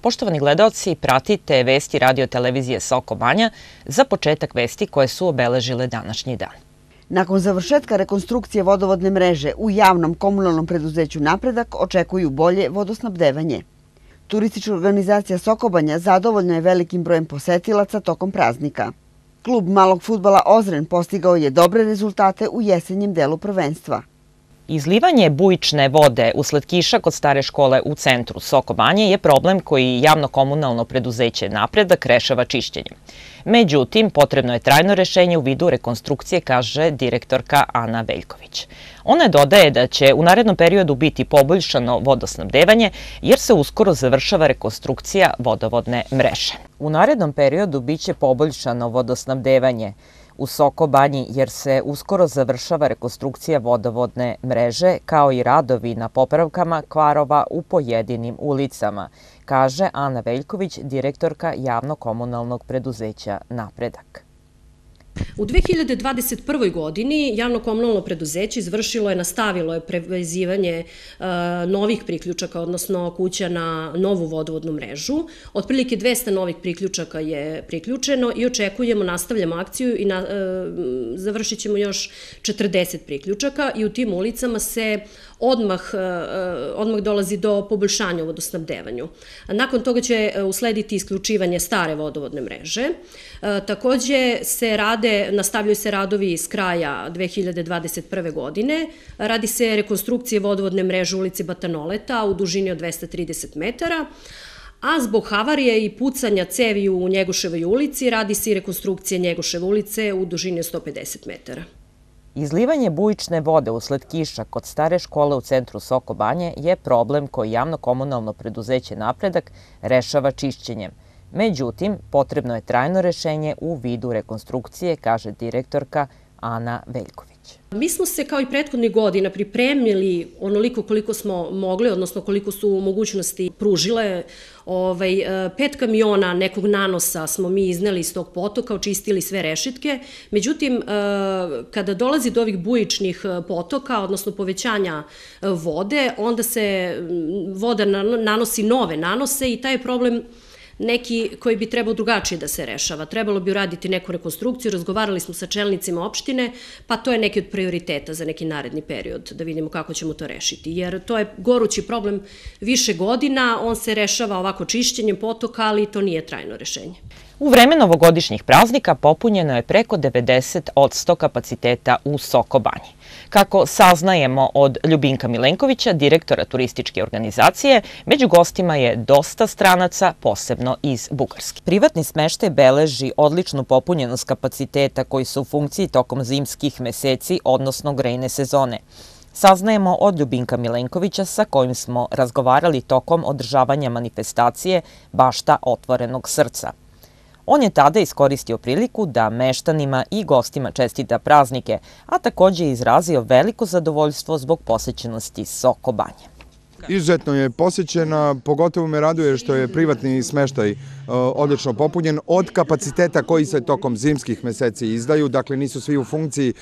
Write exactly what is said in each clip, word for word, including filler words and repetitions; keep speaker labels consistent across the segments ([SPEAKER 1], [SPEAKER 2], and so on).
[SPEAKER 1] Poštovani gledaoci, pratite vesti radio televizije Soko Banja za početak vesti koje su obeležile današnji dan.
[SPEAKER 2] Nakon završetka rekonstrukcije vodovodne mreže u javnom komunalnom preduzeću Napredak očekuju bolje vodosnabdevanje. Turistička organizacija Soko Banja zadovoljna je velikim brojem posetilaca tokom praznika. Klub malog fudbala Ozren postigao je dobre rezultate u jesenjem delu prvenstva.
[SPEAKER 1] Izlivanje bujične vode usled kiša kod stare škole u centru Soko Banje je problem koji javno-komunalno preduzeće Napredak rešava čišćenjem. Međutim, potrebno je trajno rešenje u vidu rekonstrukcije, kaže direktorka Ana Veljković. Ona dodaje da će u narednom periodu biti poboljšano vodosnabdevanje jer se uskoro završava rekonstrukcija vodovodne mreže. U narednom periodu biće poboljšano vodosnabdevanje u Soko Banji jer se uskoro završava rekonstrukcija vodovodne mreže kao i radovi na popravkama kvarova u pojedinim ulicama, kaže Ana Veljković, direktorka javno-komunalnog preduzeća Napredak.
[SPEAKER 3] U dve hiljade dvadeset prvoj. godini javno-komunalno preduzeće izvršilo je, nastavilo je prevezivanje novih priključaka, odnosno kuća na novu vodovodnu mrežu. Otprilike dvesta novih priključaka je priključeno i očekujemo, nastavljamo akciju i završit ćemo još četrdeset priključaka i u tim ulicama se odmah, odmah dolazi do poboljšanja u vodosnabdevanju. Nakon toga će uslediti isključivanje stare vodovodne mreže. Takođe se rade, nastavljaju se radovi iz kraja dve hiljade dvadeset prve. godine. Radi se rekonstrukcije vodovodne mreže u ulici Batanoleta u dužini od dvesta trideset metara, a zbog havarije i pucanja cevi u Njegoševoj ulici radi se i rekonstrukcija Njegoševe ulice u dužini od sto pedeset metara.
[SPEAKER 1] Izlivanje bujične vode usled kiša kod stare škole u centru Soko Banje je problem koji javno-komunalno preduzeće Napredak rešava čišćenjem. Međutim, potrebno je trajno rešenje u vidu rekonstrukcije, kaže direktorka Ana Veljković.
[SPEAKER 3] Mi smo se kao i prethodnih godina pripremili onoliko koliko smo mogli, odnosno koliko su mogućnosti pružile. Pet kamiona nekog nanosa smo mi izneli iz tog potoka, očistili sve rešitke. Međutim, kada dolazi do ovih bujičnih potoka, odnosno povećanja vode, onda se voda nanosi nove nanose i taj je problem neki koji bi trebao drugačije da se rešava. Trebalo bi uraditi neku rekonstrukciju, razgovarali smo sa čelnicima opštine, pa to je neki od prioriteta za neki naredni period, da vidimo kako ćemo to rešiti. Jer to je gorući problem više godina, on se rešava ovako čišćenjem potoka, ali to nije trajno rešenje.
[SPEAKER 1] U vreme novogodišnjih praznika popunjeno je preko devedeset posto kapaciteta u Soko Banji. Kako saznajemo od Ljubinka Milenkovića, direktora turističke organizacije, među gostima je dosta stranaca, posebno iz Bugarske. Privatni smeštaj beleži odličnu popunjenost kapaciteta koji su u funkciji tokom zimskih meseci, odnosno grejne sezone. Saznajemo od Ljubinka Milenkovića sa kojim smo razgovarali tokom održavanja manifestacije Bašta otvorenog srca. On je tada iskoristio priliku da meštanima i gostima čestita praznike, a takođe je izrazio veliko zadovoljstvo zbog posećenosti Soko Banje.
[SPEAKER 4] Izuzetno je posećena, pogotovo me raduje što je privatni smeštaj odlično popunjen od kapaciteta koji se tokom zimskih meseci izdaju, dakle nisu svi u funkciji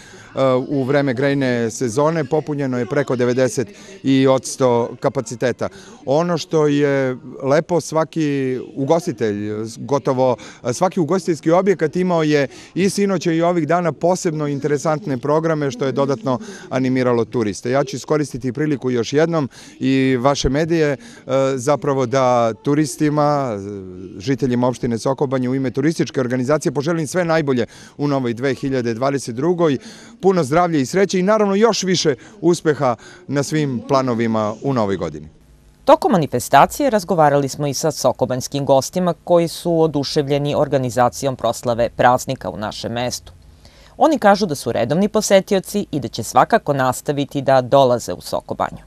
[SPEAKER 4] u vreme grejne sezone, popunjeno je preko devedeset posto kapaciteta. Ono što je lepo, svaki ugostitelj, gotovo svaki ugostiteljski objekat imao je i sinoća i ovih dana posebno interesantne programe što je dodatno animiralo turiste. Ja ću iskoristiti priliku još jednom i vaše medije zapravo da turistima, žiteljima opštine Soko Banje u ime turističke organizacije poželim sve najbolje u novoj dve hiljade dvadeset drugoj. Puno zdravlja i sreće i naravno još više uspeha na svim planovima u novoj godini.
[SPEAKER 1] Tokom manifestacije razgovarali smo i sa sokobanjskim gostima koji su oduševljeni organizacijom proslave praznika u našem mestu. Oni kažu da su redovni posetioci i da će svakako nastaviti da dolaze u Soko Banju.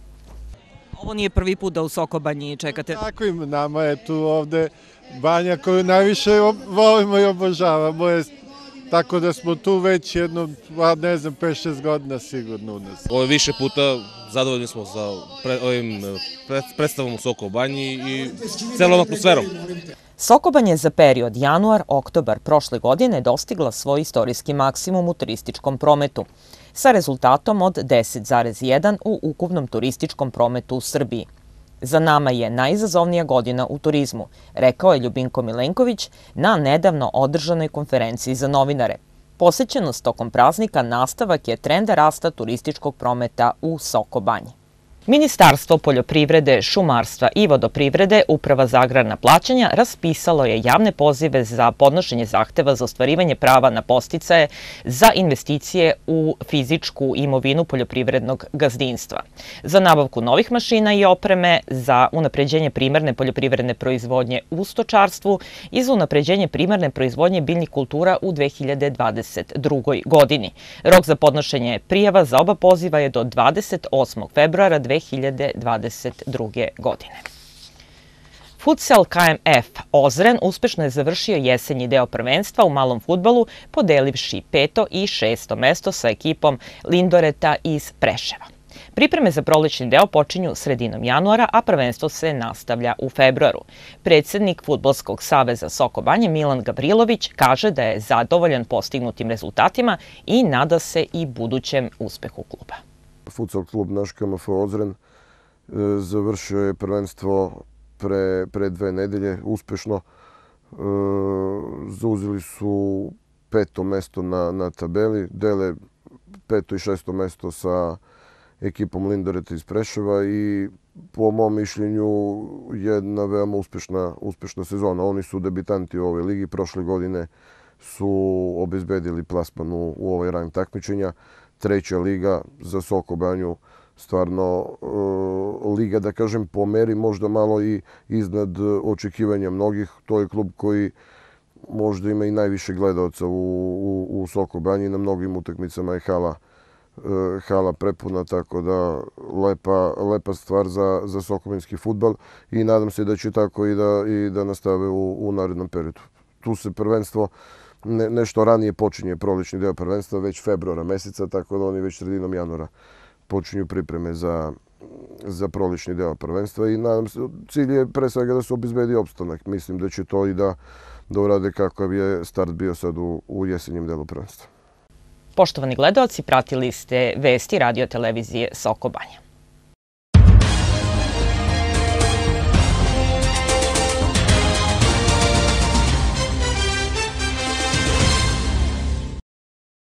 [SPEAKER 1] Ovo nije prvi put da u Soko Banji čekate?
[SPEAKER 5] Tako im, nama je tu ovde banja koju najviše volimo i obožavamo. Tako da smo tu već jedno, ne znam, pet šest godina sigurno u nas.
[SPEAKER 6] Ovo je više puta, zadovoljni smo sa ovim predstavom u Soko Banji i celom atmosferom.
[SPEAKER 1] Soko Banja je za period januar-oktobar prošle godine dostigla svoj istorijski maksimum u turističkom prometu, sa rezultatom od deset zarez jedan u ukupnom turističkom prometu u Srbiji. Za nama je najizazovnija godina u turizmu, rekao je Ljubinko Milenković na nedavno održanoj konferenciji za novinare. Posećenost tokom praznika nastavak je trenda rasta turističkog prometa u Soko Banji. Ministarstvo poljoprivrede, šumarstva i vodoprivrede, Uprava za agrarna plaćanja, raspisalo je javne pozive za podnošenje zahteva za ostvarivanje prava na podsticaje za investicije u fizičku imovinu poljoprivrednog gazdinstva, za nabavku novih mašina i opreme, za unapređenje primarne poljoprivredne proizvodnje u stočarstvu i za unapređenje primarne proizvodnje biljnih kultura u dve hiljade dvadeset drugoj. godini. Rok za podnošenje prijava za oba poziva je do dvadeset osmog februara dve hiljade dvadeset druge. godine. Futsal K M F Ozren uspešno je završio jesenji deo prvenstva u malom fudbalu, podelivši peto i šesto mesto sa ekipom Lindoreta iz Preševa. Pripreme za prolećni deo počinju sredinom januara, a prvenstvo se nastavlja u februaru. Predsednik Fudbalskog saveza Soko Banje Milan Gavrilović kaže da je zadovoljan postignutim rezultatima i nada se i budućem uspehu kluba.
[SPEAKER 7] Futsal klub naš K M F Ozren završio je prvenstvo pre, pre dve nedelje uspešno. Zauzeli su peto mesto na, na tabeli, dele peto i šesto mesto sa ekipom Lindoreta iz Preševa i po mom mišljenju jedna veoma uspešna, uspešna sezona. Oni su debitanti u ovoj ligi, prošle godine su obezbedili plasman u, u ovaj rang takmičenja. Treća liga za Soko Banju, stvarno liga, da kažem, po meri možda malo i iznad očekivanja mnogih. To je klub koji možda ima i najviše gledaoca u, u, u Soko Banji. Na mnogim utakmicama je hala, hala prepuna, tako da lepa, lepa stvar za, za sokobanjski fudbal i nadam se da će tako i da, i da nastave u, u narednom periodu. Tu se prvenstvo Ne, nešto ranije počinje prolećni deo prvenstva, već februara meseca, tako da oni već sredinom januara počinju pripreme za, za prolećni deo prvenstva i nadam se, cilj je pre svega da se obezbedi opstanak. Mislim da će to i da, da urade kakav je start bio sad u, u jesenjem delu prvenstva.
[SPEAKER 1] Poštovani gledaoci, pratili ste vesti radio televizije Soko Banja.